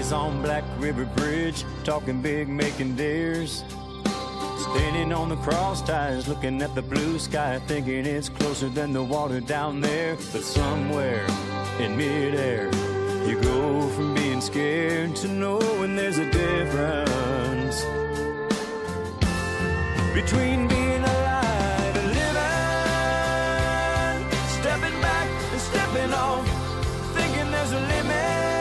Boys on Black River Bridge, talking big, making dares. Standing on the cross ties, looking at the blue sky, thinking it's closer than the water down there. But somewhere in midair, you go from being scared to knowing there's a difference between being alive and living. Stepping back and stepping off, thinking there's a limit,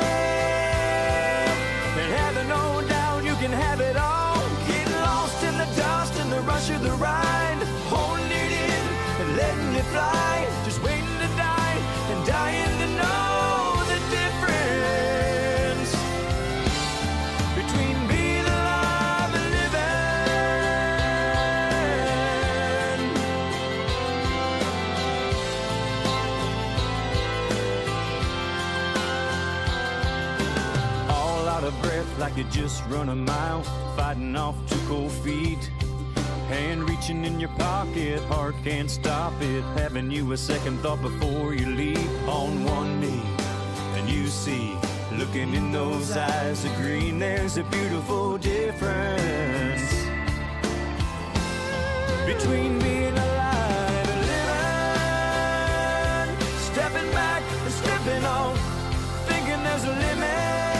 and having no doubt you can have it all. Getting lost in the dust and the rush of the ride, holding it in and letting it fly, just waiting to die and dying to know the difference between being alive and living. All out of breath like you just run a mile, fighting off 2 cold feet. Hand reaching in your pocket, heart can't stop it, having you a second thought before you leave. On one knee, and you see, looking in those eyes of green, there's a beautiful difference between being alive and living. Stepping back and stepping off, thinking there's a limit,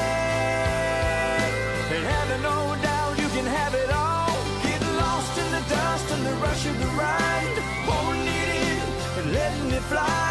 and having no doubt you can have it all. Dust and the rush of the ride, holding it in and letting it fly.